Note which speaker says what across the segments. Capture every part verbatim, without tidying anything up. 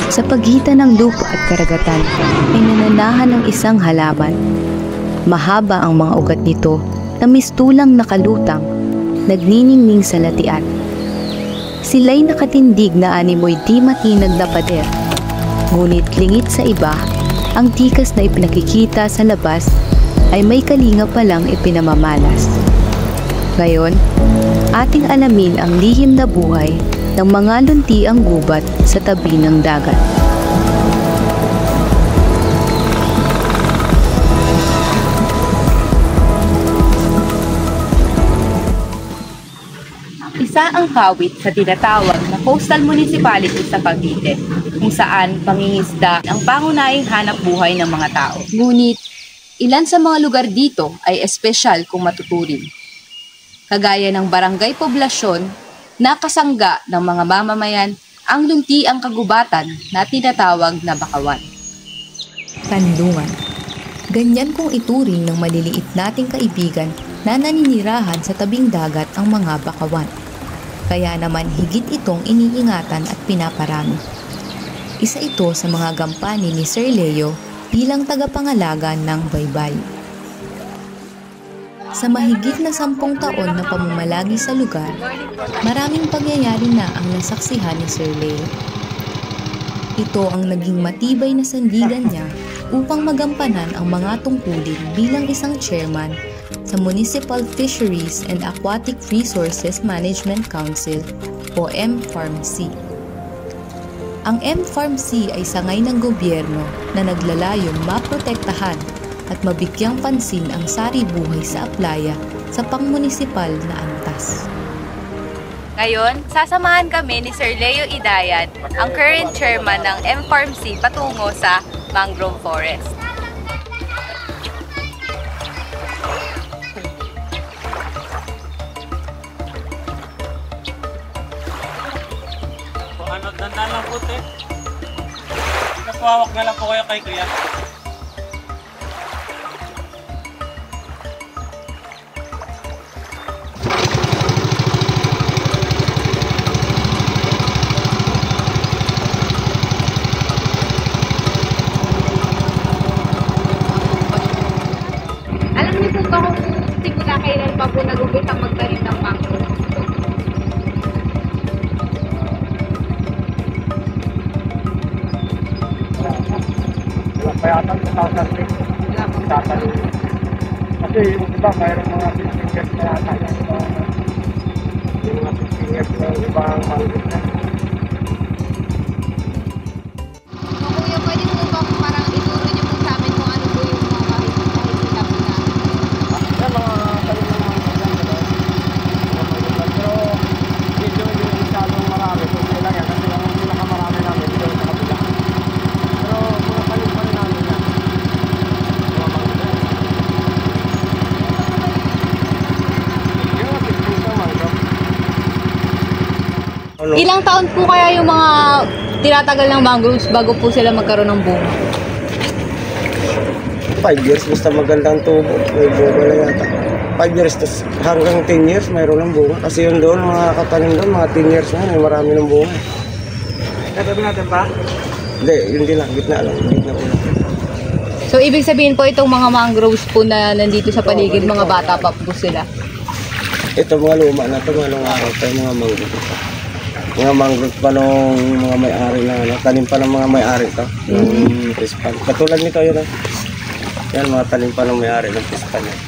Speaker 1: Sa pagitan ng lupa at karagatan ay nananahan ng isang halaman. Mahaba ang mga ugat nito na mistulang nakalutang, nagniningning sa latian. Sila'y nakatindig na animoy di matinag na pader. Ngunit lingit sa iba, ang tikas na ipinakikita sa labas ay may kalinga palang ipinamamalas. Ngayon, ating alamin ang lihim na buhay ng mga luntiang gubat sa tabi ng dagat.
Speaker 2: Isa ang kawit sa tinatawag na Coastal Municipality sa Cavite, kung saan pangingisda ang pangunahing hanap buhay ng mga tao. Ngunit, ilan sa mga lugar dito ay espesyal kung matuturing. Kagaya ng barangay poblasyon na kasangga ng mga mamamayan ang luntiang kagubatan na tinatawag na Bakawan.
Speaker 1: Kanlungan. Ganyan kung ituring ng maliliit nating kaibigan na naninirahan sa tabing dagat ang mga bakawan. Kaya naman higit itong iniingatan at pinaparami. Isa ito sa mga gampanin ni Sir Leo bilang tagapangalaga ng baybay. Sa mahigit na sampung taon na pamamalagi sa lugar, maraming pangyayari na ang nasaksihan ni Sir Leo. Ito ang naging matibay na sandigan niya upang magampanan ang mga tungkulin bilang isang chairman sa Municipal Fisheries and Aquatic Resources Management Council o M F A R M C. Ang M F A R M C ay sangay ng gobyerno na naglalayong maprotektahan at mabigyang pansin ang sari-buhay sa Aplaya sa pangmunisipal na antas.
Speaker 2: Ngayon, sasamahan kami ni Sir Leo Idayan, ang current chairman ng M F A R M C patungo sa mangrove forest.
Speaker 3: Ano, dandan lang po, te. Napawak na lang po kayo kay Kuya.
Speaker 2: Alam niyo po ba kung simula kailan pa po nag-umpisa magtanim ng mangrove?
Speaker 3: Kaya ata sa sasarli. Sasarli. Kasi yung iba, mayroong mga fifteen years na yata yung mga fifteen years na yung ibang mangrove na.
Speaker 2: Kuya, pwede po ba parang ituro niyo po sa amin kung ano po yung mga makikita po namin?
Speaker 3: Yan, mga talim ng mga mangrove. Pero medyo yung masyadong marami. Kung sila yan, kasi ang pinakamarami namin yung sa kabila. Pero mga talim pa rin namin yan. Mga mangrove. Yung mga fifteen na mangrove.
Speaker 2: Ilang taon po kaya yung mga tinatagal ng mangroves bago po sila magkaroon ng bunga?
Speaker 3: five years, basta magandang tubo. May bunga na yata. five years, tas hanggang ten years, mayroon ng bunga. Kasi yun doon, mga katanim doon, mga ten years na, may marami ng bunga. Katabi natin pa? Hindi, hindi lang, gitna lang, gitna po lang.
Speaker 2: So, ibig sabihin po itong mga mangroves po na nandito sa paligid, mga bata pa po sila.
Speaker 3: Ito mga luma na ito, mga nung araw ito, mga mangrove. Mga mangrove pa nung mga may-ari na, ano, tanim pa ng mga may-ari ito, yung pispan. Katulad nito yun, ah. Yan, mga tanim pa ng may-ari ng pispan. Eh.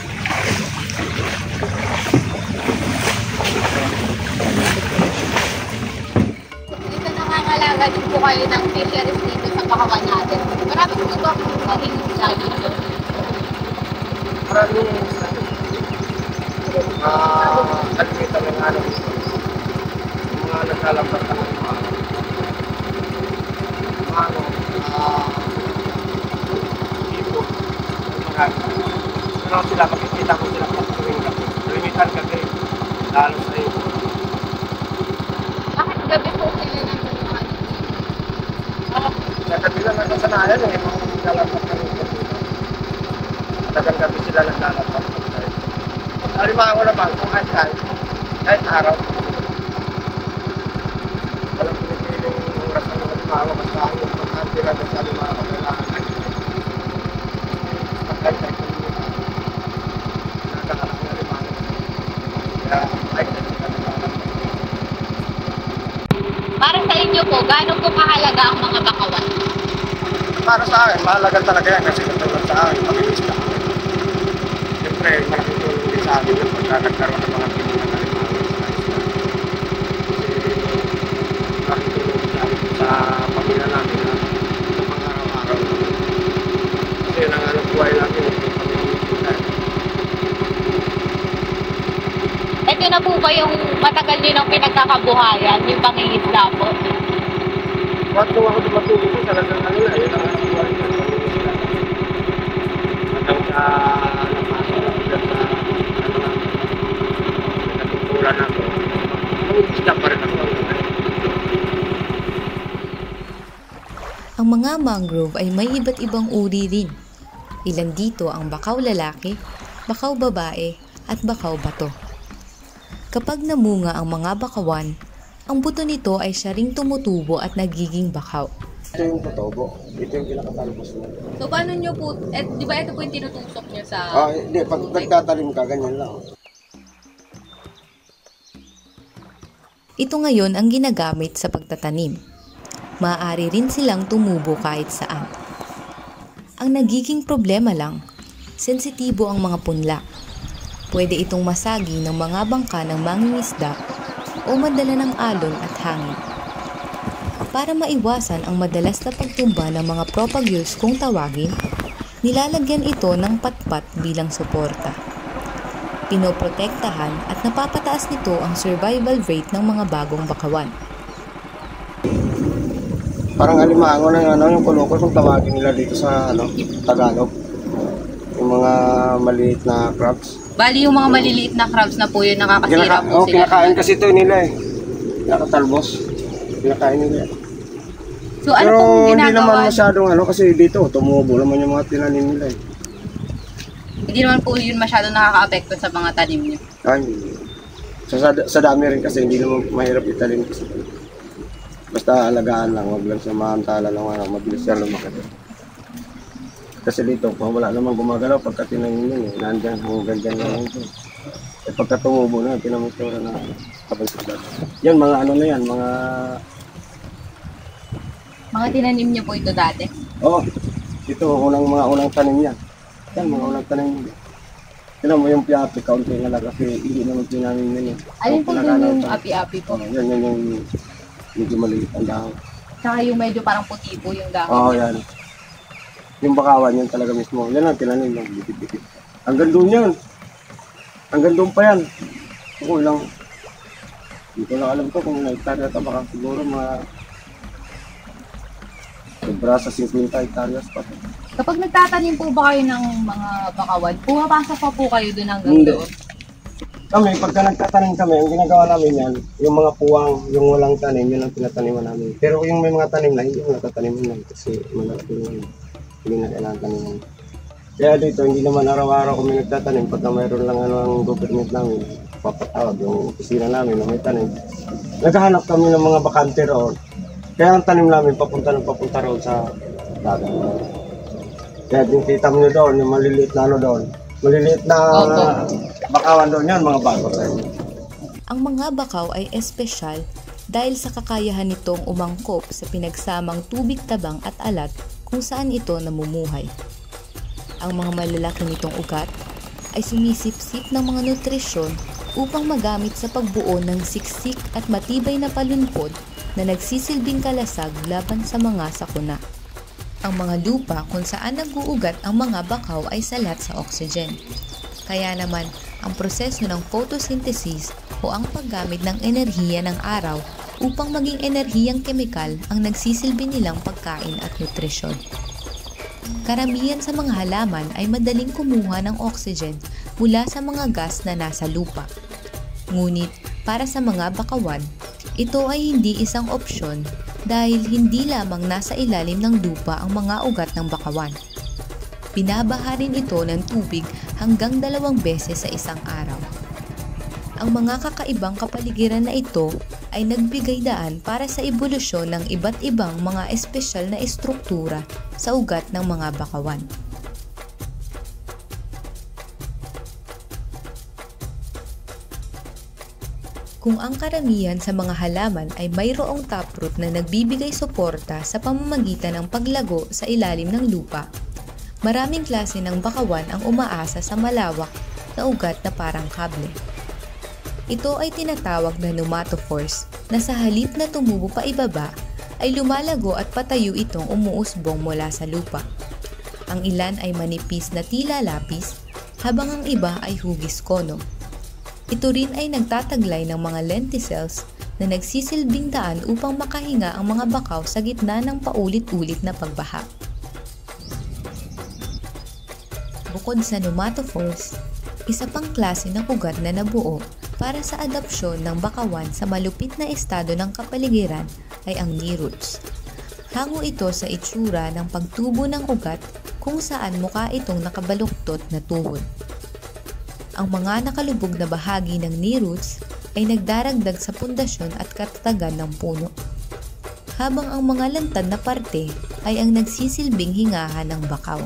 Speaker 2: Dito nangangalaga din po kayo ng fisheries dito sa Bakawan natin. Marami po ba kung maging sa dito?
Speaker 3: Maraming ah, kalimitan ng ano, mga naglalabas na ng mga mga ano, ah, tipo, mga ano sila, makikita ko sila kung tuwing gabi. Kalimitan gabi, lalo sa iyo.
Speaker 2: Bakit gabi po sila nandun mga
Speaker 3: Ah, gabi lang ang kasanayan eh, mga naglalabas na rin gabi. Matagang gabi sila naglalabas. Alimango naman, kung kahit kahit, kahit araw. Walang pinipiling oras ng alimango, basta
Speaker 2: niyo po, gaano po kahalaga ang mga bakawan?
Speaker 3: Para sa akin, mahalaga talaga yan kasi katulad sa akin, pag-iista. Siyempre, malaking tulong din sa akin yung pagka nagkaroon ng mga pinunan na rin mga sa isla. Kasi malaking tulong sa akin sa pamilya namin na sa mga araw-araw. Kasi yun ang alam buhay namin, yung pamilya.
Speaker 2: Ito na po ba yung matagal nyo ng pinagkakabuhayan, yung pangingisda po?
Speaker 3: Bakit kung ako dumatulog ko, talagang ano na, yun ang alam buhay namin, pamilya. Hanggang sa napasok na sila sa ano na, natutulan ako. Pamilya pa rin ako.
Speaker 1: Ang mga mangrove ay may iba't ibang uri rin. Ilan dito ang bakaw lalaki, bakaw babae, at bakaw bato. Kapag namunga ang mga bakawan, ang buto nito ay siya ring tumutubo at nagiging bakaw.
Speaker 3: Ito yung totobo. Ito yung pinakatalbos mo.
Speaker 2: So paano nyo po, eh, di ba ito po yung tinutusok nyo sa...
Speaker 3: Ah, hindi. Pag nagtatalim ka, ganyan lang.
Speaker 1: Ito ngayon ang ginagamit sa pagtatanim. Maaari rin silang tumubo kahit saan. Ang nagiging problema lang, sensitibo ang mga punla. Pwede itong masagi ng mga bangka ng mangingisda o madala ng alon at hangin. Para maiwasan ang madalas na pagtumba ng mga propagures kung tawagin, nilalagyan ito ng patpat bilang suporta. Pinoprotektahan at napapataas nito ang survival rate ng mga bagong bakawan.
Speaker 3: Parang alimango na yung, ano, yung kulukos kung tawagin nila dito sa ano, Tagalog. Yung mga maliit na crabs.
Speaker 2: Bali yung mga maliliit na crabs na po yun, nakakasira
Speaker 3: Kinaka
Speaker 2: po
Speaker 3: oh,
Speaker 2: sila.
Speaker 3: kinakain kasi ito nila eh. Kinakatalbos. Kinakain nila.
Speaker 2: So ano
Speaker 3: Pero
Speaker 2: pong
Speaker 3: hindi
Speaker 2: ginagawa?
Speaker 3: naman masyadong ano kasi dito tumubo naman yung mga tinanim nila eh.
Speaker 2: Hindi naman po yun masyado nakaka-apekto sa mga tanim nyo.
Speaker 3: Ay, sa, sa, sa dami rin kasi hindi naman mahirap italim kasi. Basta alagaan lang, wag lang siya mahantala lang, ano, mabilis siya lumaki. Kasi dito, kung wala namang gumagalaw, pagka tinanim yun, eh, nandyan, hanggang dyan lang ito. Eh, pagka tumubo na, tinamitura na kapag sa dati. Yan, mga ano na yan, mga...
Speaker 2: Mga tinanim nyo po ito dati?
Speaker 3: Oo, oh, ito, unang mga unang tanim yan. Yan, mga unang tanim yan. Tinan mo yung piapi, kaunti nga lang kasi hindi naman tinanim na yan.
Speaker 2: Alin po
Speaker 3: So,
Speaker 2: dun yung
Speaker 3: ito.
Speaker 2: api-api po?
Speaker 3: Oh, yan, yan yung medyo maliit ang dahon.
Speaker 2: Tsaka yung medyo parang puti po yung dahon.
Speaker 3: Oo, oh,
Speaker 2: niya.
Speaker 3: yan. Yung bakawan yan talaga mismo. Yan ang tinanim lang, dikit-dikit. Hanggang doon yan. Hanggang doon pa yan. Ako lang. Hindi ko lang alam ko kung na-hektarya ka baka siguro mga sobra sa fifty hektaryas pa.
Speaker 2: Kapag nagtatanim po ba kayo ng mga bakawan, pumapasok pa po kayo doon hanggang
Speaker 3: Hindi.
Speaker 2: doon?
Speaker 3: Kami, pagka nagtatanim kami, ang ginagawa namin yan, yung mga puwang, yung walang tanim, yun ang tinataniman namin. Pero yung may mga tanim na, hindi mo natataniman lang kasi malaki yung hindi na kailangan taniman. Kaya dito, hindi naman araw-araw kami nagtatanim. Pagka mayroon lang ano ang government namin, papatawag yung opisina namin na may tanim. Naghahanap kami ng mga bakante roon. Kaya ang tanim namin, papunta ng papunta roon sa dagat. Kaya yung kita mo doon, yung maliliit na ano doon. Maliliit na bakawan doon yan, mga bago tayo.
Speaker 1: Ang mga bakaw ay espesyal dahil sa kakayahan nitong umangkop sa pinagsamang tubig tabang at alat kung saan ito namumuhay. Ang mga malalaki nitong ugat ay sumisip-sip ng mga nutrisyon upang magamit sa pagbuo ng siksik at matibay na palunpod na nagsisilbing kalasag laban sa mga sakuna. Ang mga lupa kung saan nag-uugat ang mga bakaw ay salat sa oxygen. Kaya naman, ang proseso ng photosynthesis o ang paggamit ng enerhiya ng araw upang maging enerhiyang kemikal ang nagsisilbi nilang pagkain at nutrisyon. Karamihan sa mga halaman ay madaling kumuha ng oxygen mula sa mga gas na nasa lupa. Ngunit para sa mga bakawan, ito ay hindi isang opsyon dahil hindi lamang nasa ilalim ng lupa ang mga ugat ng bakawan. Binabaha rin ito ng tubig hanggang dalawang beses sa isang araw. Ang mga kakaibang kapaligiran na ito ay nagbigay daan para sa ebolusyon ng iba't ibang mga espesyal na estruktura sa ugat ng mga bakawan. Kung ang karamihan sa mga halaman ay mayroong taproot na nagbibigay suporta sa pamamagitan ng paglago sa ilalim ng lupa, maraming klase ng bakawan ang umaasa sa malawak na ugat na parang kable. Ito ay tinatawag na pneumatophores na sa halip na tumubo pa ibaba, ay lumalago at patayo itong umuusbong mula sa lupa. Ang ilan ay manipis na tila lapis, habang ang iba ay hugis kono. Ito rin ay nagtataglay ng mga lenticels na nagsisilbing daan upang makahinga ang mga bakaw sa gitna ng paulit-ulit na pagbaha. Bukod sa pneumatophores, isa pang klase ng ugat na nabuo para sa adapsyon ng bakawan sa malupit na estado ng kapaligiran ay ang neroids. Hango ito sa itsura ng pagtubo ng ugat kung saan mukha itong nakabaluktot na tuhod. Ang mga nakalubog na bahagi ng neroids ay nagdaragdag sa pundasyon at katatagan ng puno, habang ang mga lantad na parte ay ang nagsisilbing hingahan ng bakaw.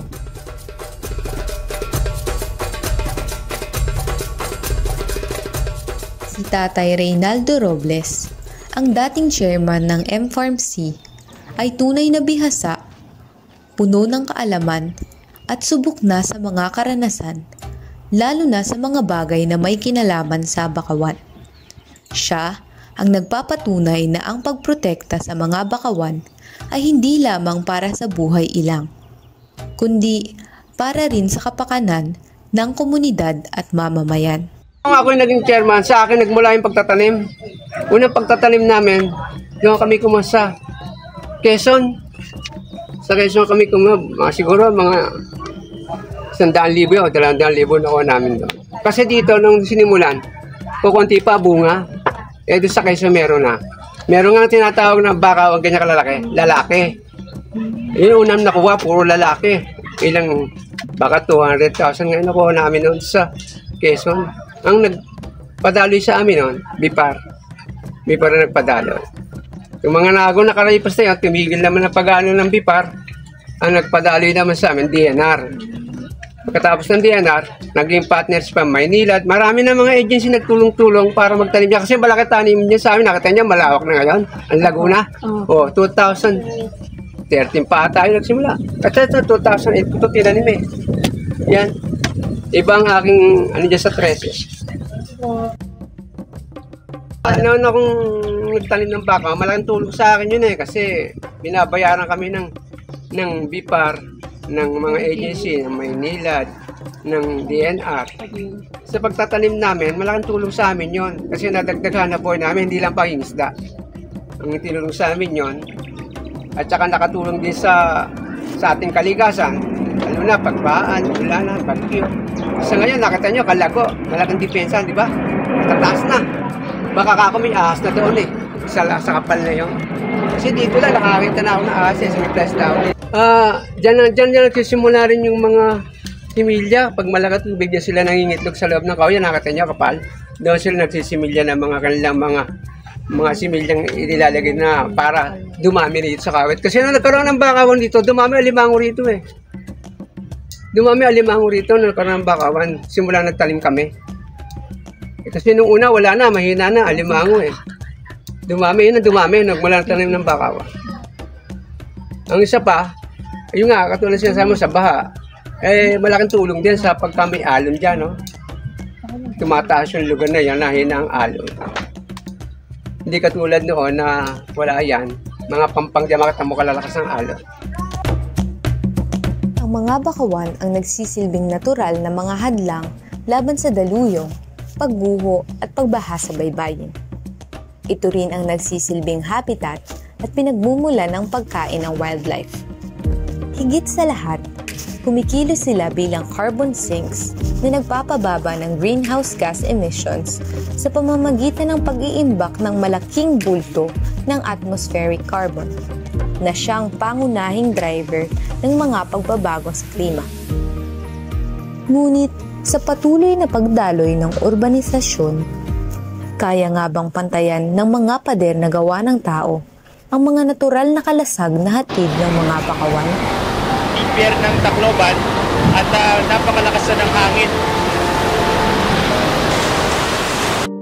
Speaker 1: Si Tatay Reynaldo Robles, ang dating chairman ng M-Farm-C, ay tunay na bihasa, puno ng kaalaman at subok na sa mga karanasan, lalo na sa mga bagay na may kinalaman sa bakawan. Siya ang nagpapatunay na ang pagprotekta sa mga bakawan ay hindi lamang para sa buhay ilang, kundi para rin sa kapakanan ng komunidad at mamamayan.
Speaker 3: Kung ako yung naging chairman, sa akin nagmula yung pagtatanim. Unang pagtatanim namin, yung kami kumasa. Quezon. Sa Quezon kami kumasa, mga siguro mga sandaan libo o dalawang libo na ako namin doon. Kasi dito, nung sinimulan, kukunti pa bunga, eh doon sa Quezon meron na. Meron nga tinatawag na baka o ganyan kalalaki, lalaki. Yung unang nakuha, puro lalaki. Ilang, baka two hundred thousand ngayon nakuha namin noon sa Quezon. Ang nagpadaloy sa amin noon, Bipar. Bipar na nagpadaloy. Yung mga nago na karaypas na yun, tumigil naman ang pag-ano ng Bipar. Ang nagpadaloy naman sa amin, D N R. Pagkatapos ng D N R, naging partners pa Maynila. Marami na mga agency nagtulong-tulong para magtanim niya. Kasi malaki tanim niya sa amin, nakita niya malawak na ngayon. Ang Laguna. O, oh, two thousand thirteen pa tayo nagsimula. Kasi ito, two thousand eight, ito tinanim eh. Yan. Ibang aking, ano dyan sa Treses. Ano na kung nagtanim ng baka, malaking tulong sa akin yun eh. Kasi binabayaran kami ng, ng Bipar, ng mga agency, ng Maynila, ng D N R. Sa pagtatanim namin, malaking tulong sa amin yon. Kasi nadagdagan na po namin, hindi lang pangingisda. Ang tinulong sa amin yon. At saka nakatulong din sa sa ating kaligasan. Lalo na, pagbaan, ulanan, bagyo. Sa ngayon, nakita nyo, kalago, malaking depensa, di ba? Tataas na. Baka kako may ahas na doon eh. Sa, sa kapal na yun. Kasi dito lang, nakakita na ako ng ahas eh, sa may place down. Ah, dyan na, dyan na nagsisimula rin yung mga similya. Pag malakas tubig niya sila nangingitlog sa loob ng kauya, nakita nyo, kapal. Doon sila nagsisimilya ng mga kanilang mga mga similyang inilalagay na para dumami rito sa kawit. Kasi nung nagkaroon ng bakawan dito, dumami alimango rito eh. Dumami alimango rito nung nagkaroon ng bakawan. Simula nagtalim kami. Eh, kasi nung una, wala na, mahina na, alimango eh. Dumami yun na dumami, nagmula nagtalim ng bakawan. Ang isa pa, yung nga, katulad siya mo sa baha, eh, malaking tulong din sa pagka may alon dyan, no? Tumataas yung lugar na yan, nahina ang alon. Hindi katulad noon na wala yan, mga pampang diyan makatamo kalalakas ng alon.
Speaker 1: Ang mga bakawan ang nagsisilbing natural na mga hadlang laban sa daluyong, pagguho at pagbaha sa baybayin. Ito rin ang nagsisilbing habitat at pinagmumula ng pagkain ng wildlife. Higit sa lahat, kumikilos sila bilang carbon sinks na nagpapababa ng greenhouse gas emissions sa pamamagitan ng pag-iimbak ng malaking bulto ng atmospheric carbon, na siyang pangunahing driver ng mga pagbabago sa klima. Ngunit sa patuloy na pagdaloy ng urbanisasyon, kaya nga bang pantayan ng mga pader na gawa ng tao ang mga natural na kalasag na hatid ng mga bakawan?
Speaker 4: Pier ng Tacloban at uh, napakalakas na ng hangin.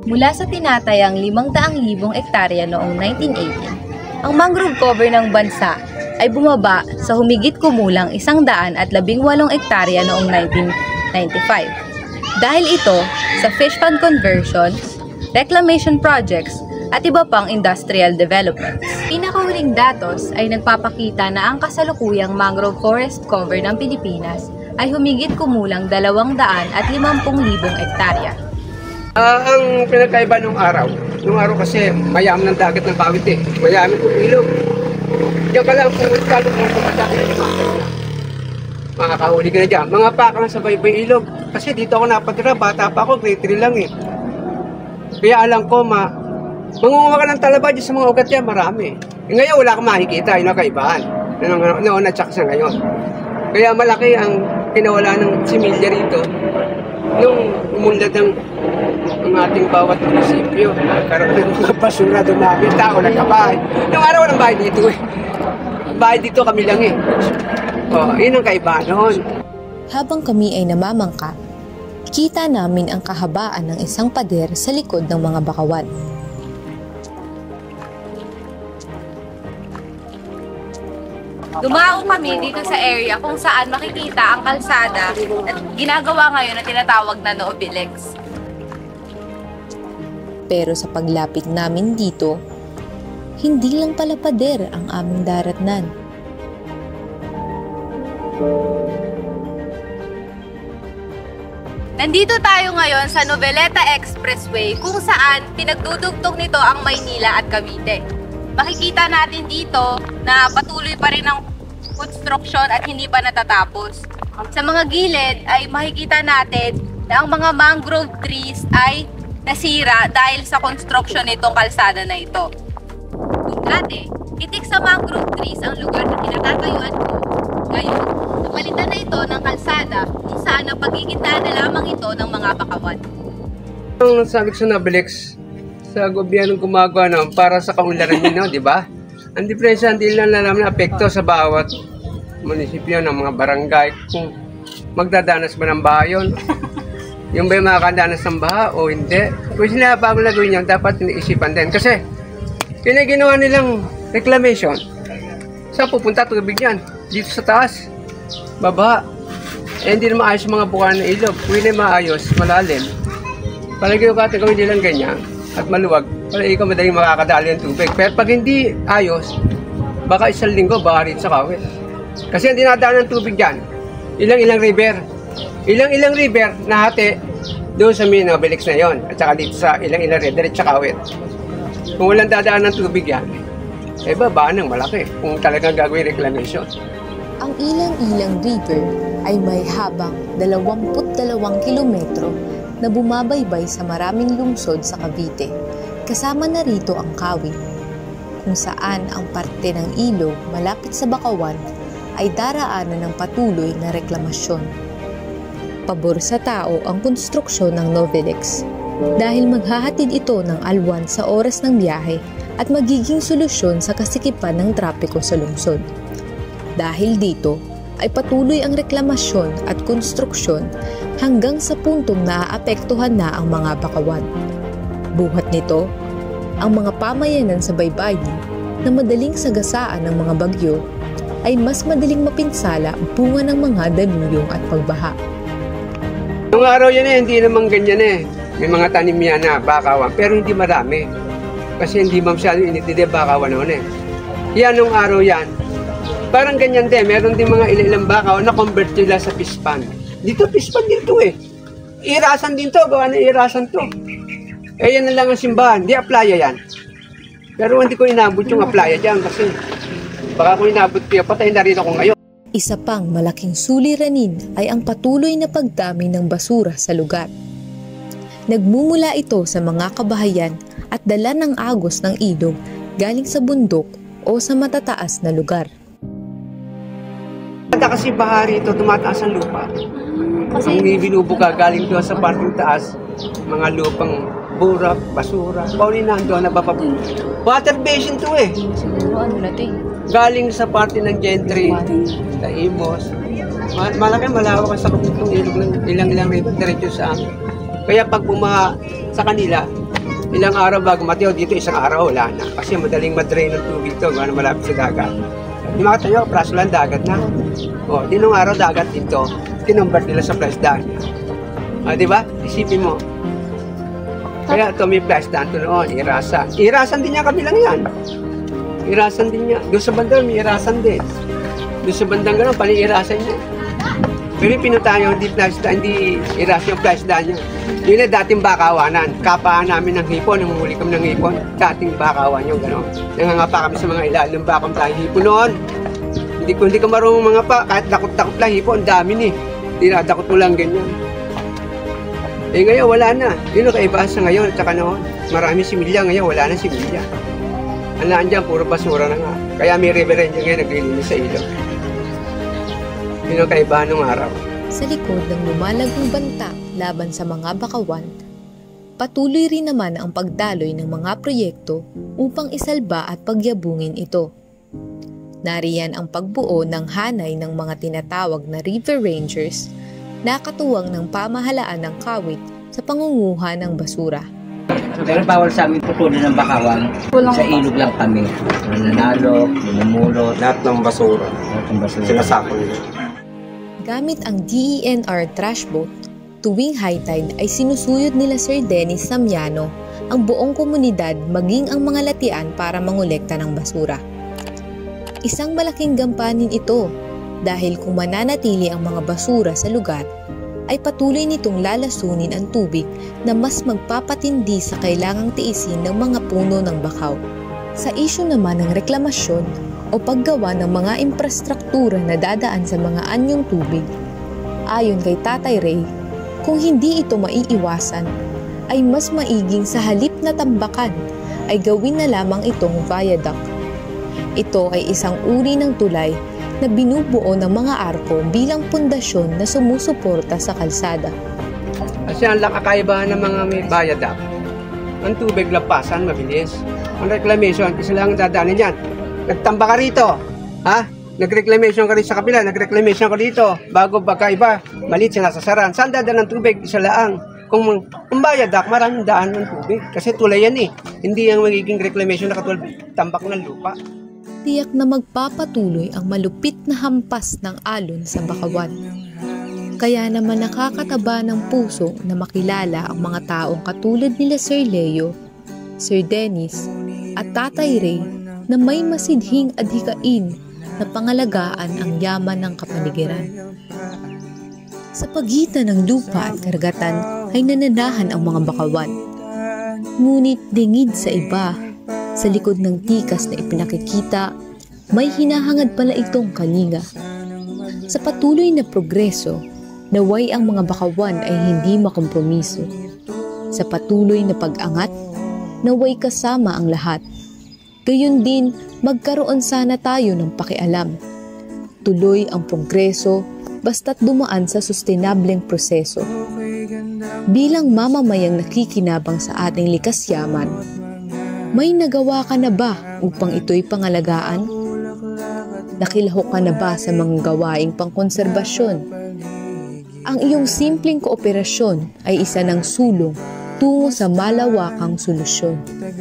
Speaker 2: Mula sa tinatayang limang daang libong ektarya noong nineteen eighteen, ang mangrove cover ng bansa ay bumaba sa humigit kumulang isang daan at labing walong ektarya noong nineteen ninety-five. Dahil ito sa fish pond conversions, reclamation projects, at iba pang industrial developments. Pinakahuling datos ay nagpapakita na ang kasalukuyang mangrove forest cover ng Pilipinas ay humigit kumulang dalawang daan at limampung libong ektarya.
Speaker 3: Uh, ang pinagkaiba nung araw, nung araw kasi mayaman ng dagat ng Kawit eh. Mayaman kung ilog. Diyan ka lang kung kalong ng pumatake. Makakahuli ka na dyan. Mga paka lang sa baybay ilog. Kasi dito ako napatira, bata pa ako, grade three lang eh. Kaya alam ko, ma mangunguha ka ng talaba dyan sa mga ugat yan, marami. E ngayon wala kang makikita, yun ang kaibahan. Noon, noon at saka sa ngayon. Kaya malaki ang pinawala ng similya rito. Nung umunlad ng ang ating bawat munisipyo, nagkaroon ng mga basura, dumami, tao, nagkabahay. Nung araw walang bahay dito eh. Bahay dito kami lang eh. O, yun ang kaibahan noon.
Speaker 1: Habang kami ay namamangka, kita namin ang kahabaan ng isang pader sa likod ng mga bakawan.
Speaker 2: Dumao kami dito sa area kung saan makikita ang kalsada at ginagawa ngayon na tinatawag na Nobilex.
Speaker 1: Pero sa paglapit namin dito, hindi lang pala pader ang aming daratnan.
Speaker 2: Nandito tayo ngayon sa Noveleta Expressway kung saan pinagdudugtong nito ang Maynila at Cavite. Makikita natin dito na patuloy pa rin ang construction at hindi pa natatapos. Sa mga gilid ay makikita natin na ang mga mangrove trees ay nasira dahil sa construction nitong kalsada na ito. Kung dati, itik sa mangrove trees ang lugar na kinatatayuan ko, ngayon, napalitan na ito ng kalsada kung saan ang pagkikita na lamang ito ng mga bakawan.
Speaker 3: Ang sabi ko sa Nobilex, sa gobyernong gumagawa naman para sa kaunlaran nyo, di ba? Ang diferensya, hindi lang alam na apekto sa bawat munisipyo ng mga barangay kung magdadanas ba ng baha yun. Yung ba yung makakadanas ng baha o hindi. Kung sila bago lagawin yun, dapat iniisipan din. Kasi, pinaginawa nilang reclamation. Saan pupunta tubig yan? Dito sa taas. Baba. Eh, hindi na maayos mga bukaan ng ilog. Kung hindi maayos, malalim. Palagi ko kata kung hindi lang ganyan at maluwag, para ikaw madaling makakadali ng tubig. Pero pag hindi ayos, baka isang linggo, baka rin sa Kawit. Kasi ang dinadaan ng tubig dyan, ilang-ilang river. Ilang-ilang river na hati doon sa Nobilex na yon at saka dito sa ilang-ilang river at sa Kawit. Kung walang dadaan ng tubig yan, eh babaan ng malaki kung talagang gagawin reclamation.
Speaker 1: Ang Ilang-Ilang River ay may habang dalawampu't dalawang kilometro na bumabaybay sa maraming lungsod sa Cavite, kasama na rito ang Kawit, kung saan ang parte ng ilog malapit sa bakawan ay daraanan ng patuloy na reklamasyon. Pabor sa tao ang konstruksyon ng Nobilex dahil maghahatid ito ng alwan sa oras ng biyahe at magiging solusyon sa kasikipan ng trapiko sa lungsod. Dahil dito ay patuloy ang reklamasyon at konstruksyon hanggang sa puntong naaapektuhan na ang mga bakawan. Buhat nito, ang mga pamayanan sa baybayin na madaling sagasaan ng mga bagyo ay mas madaling mapinsala ang bunga ng mga daluyong at pagbaha.
Speaker 3: Nung araw yan eh, hindi naman ganyan eh. May mga tanim yan na bakawan, pero hindi marami. Kasi hindi masyado initide bakawan noon eh. Yan nung araw yan, parang ganyan din, meron din mga ilang bakawan na convert nila sa fish pond. Dito, fish pond dito eh. Irasan din to, gawa na irasan to. Eh, yan na lang ang simbahan. Di aplaya yan. Pero hindi ko inabot yung aplaya dyan kasi baka kung inabot ko, patay na rin ako ngayon.
Speaker 1: Isa pang malaking suliranin ay ang patuloy na pagdami ng basura sa lugar. Nagmumula ito sa mga kabahayan at dala ng agos ng ilog galing sa bundok o sa matataas na lugar.
Speaker 3: Kasi bahari ito, tumataas ang lupa. Kasi ang binubuga galing doon sa parting taas, mga lupang burak, basura, pauli na doon na bababu. Water basin to eh.
Speaker 2: Siguro ano na ito eh.
Speaker 3: Galing sa parte ng Gentry, sa Imos. Ma malaki, malawak sa kapitong ilog ng ilang-ilang river diretso sa amin. Kaya pag bumaha sa kanila, Ilang araw bago matiyo dito, isang araw wala na. Kasi madaling madrain ng tubig ito, gano'n malapit sa dagat. Yung mga tayo, praso lang dagat na. O, di nung araw dagat dito, kinumbat nila sa flash dam. O, di ba? Isipin mo. Kaya ito may flash dam ito noon, irasan. Irasan din niya kabilang yan. Irasan din niya. Doon sa bandang may irasan din. Doon sa bandang gano'n, pali-irasan niya. Pero yung pinutayo, hindi flash dam, hindi irasan yung flash dam niya. Yun na dating bakawanan. Kapaan namin ng hipon, namumuli kami ng hipon. Dating bakawan yung gano'n. Nangangapa kami sa mga ilalim ng bakang tayo hipon noon. Hindi ko hindi ka marunong mga pa, kahit dakot-dakot lang hipon, dami ni. Dinadakot mo lang ganyan. Eh ngayon, wala na. Yun ang kaibahan sa ngayon at saka noon. Marami similya ngayon, wala na similya. Alaan dyan, puro basura na nga. Kaya may reverend dyan ngayon, naglilinis sa ilog. Yun ang kaibahan ng araw.
Speaker 1: Sa likod ng lumalagong banta laban sa mga bakawan, patuloy rin naman ang pagdaloy ng mga proyekto upang isalba at pagyabungin ito. Nariyan ang pagbuo ng hanay ng mga tinatawag na River Rangers na katuwang ng pamahalaan ng Kawit sa pangunguha ng basura.
Speaker 5: Pero bawal sa amin putulin ng bakawan. Sa ilog lang kami. Nananalo, minumulot.
Speaker 3: Lahat ng basura.
Speaker 5: Lahat ng basura.
Speaker 3: Sinasakol nila.
Speaker 1: Gamit ang D E N R trash boat, tuwing high tide ay sinusuyod nila Sir Dennis Samiano ang buong komunidad maging ang mga latian para mangolekta ng basura. Isang malaking gampanin ito dahil kung mananatili ang mga basura sa lugar, ay patuloy nitong lalasunin ang tubig na mas magpapatindi sa kailangang tiisin ng mga puno ng bakaw. Sa isyu naman ng reklamasyon o paggawa ng mga infrastruktura na dadaan sa mga anyong tubig, ayon kay Tatay Ray, kung hindi ito maiiwasan, ay mas maiging sa halip na tambakan ay gawin na lamang itong viaduct. Ito ay isang uri ng tulay na binubuo ng mga arko bilang pundasyon na sumusuporta sa kalsada.
Speaker 3: Kasi ang kakaibahan ng mga may viaduct, ang tubig lapasan mabilis. Ang reclamation, isa lang ang dadaanin yan. Nagtamba ka rito, ha? Nag-reclamation ka rin sa kabila, nag-reclamation ka dito. Bago pagkaiba, maliit siya nasasaran. Saan dadaan ng tubig? Isa laang. Kung ang viaduct, maraming daan ng tubig. Kasi tulay yan eh. Hindi yung magiging reclamation na katulad tambak ng lupa.
Speaker 1: Tiyak na magpapatuloy ang malupit na hampas ng alon sa bakawan. Kaya naman nakakataba ng puso na makilala ang mga taong katulad nila Sir Leo, Sir Dennis at Tatay Ray na may masidhing adhikain na pangalagaan ang yaman ng kapaligiran. Sa pagitan ng lupa at karagatan ay nananahan ang mga bakawan. Ngunit dingid sa iba, sa likod ng tikas na ipinakikita, may hinahangad pala itong kalinga. Sa patuloy na progreso, naway ang mga bakawan ay hindi makompromiso. Sa patuloy na pag-angat, naway kasama ang lahat. Gayon din, magkaroon sana tayo ng pakialam. Tuloy ang progreso basta't dumaan sa sustainableng proseso. Bilang mamamayang nakikinabang sa ating likas yaman, may nagawa ka na ba upang ito'y pangalagaan? Nakilahok ka na ba sa mga gawaing pangkonserbasyon? Ang iyong simpleng kooperasyon ay isa ng sulong tungo sa malawakang solusyon.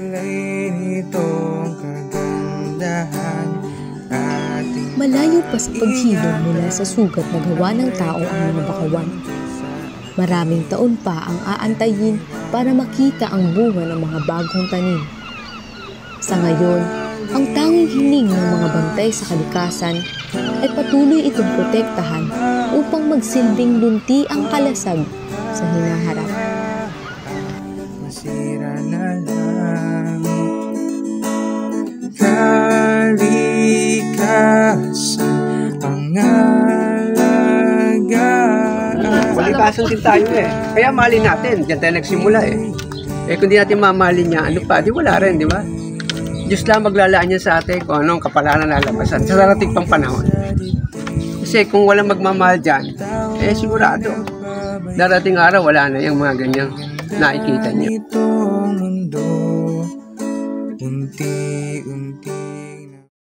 Speaker 1: Malayo pa sa paghilom mula sa sugat na gawa ng tao ang mga bakawan. Maraming taon pa ang aantayin para makita ang bunga ng mga bagong tanim. Sa ngayon, ang tanging hiling ng mga bantay sa kalikasan ay patuloy itong protektahan upang magsilbing lunti ang kalasag sa hinaharap.
Speaker 6: Masira na lang kalikasan ang alagaan.
Speaker 3: Kalikasan din tayo eh. Kaya mahalin natin. Diyan tayo nagsimula eh. Eh kung di natin mamahalin niya, ano pa? Di wala rin, di ba? Diyos lang maglalaan niya sa atin kung anong kapalaran na lalabasan sa darating pang panahon. Kasi kung walang magmamahal dyan, eh sigurado, darating araw wala na yung mga ganyang nakikita niya.
Speaker 6: Itong mundo, unti-unti